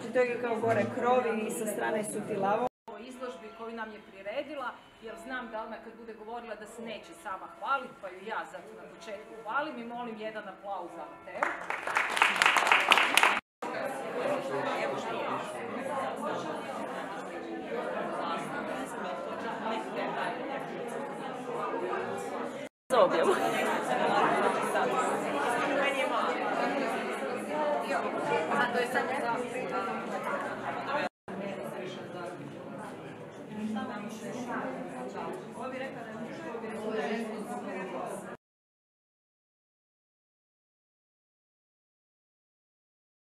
Znači to je kao gore krovi i sa strane su ti lavo. O izložbi koju nam je priredila, jer znam da ona kad bude govorila da se neće sama hvaliti, pa ju ja zato na početku hvalim i molim jedan aplauz za Mateu. Za objavu. To je sad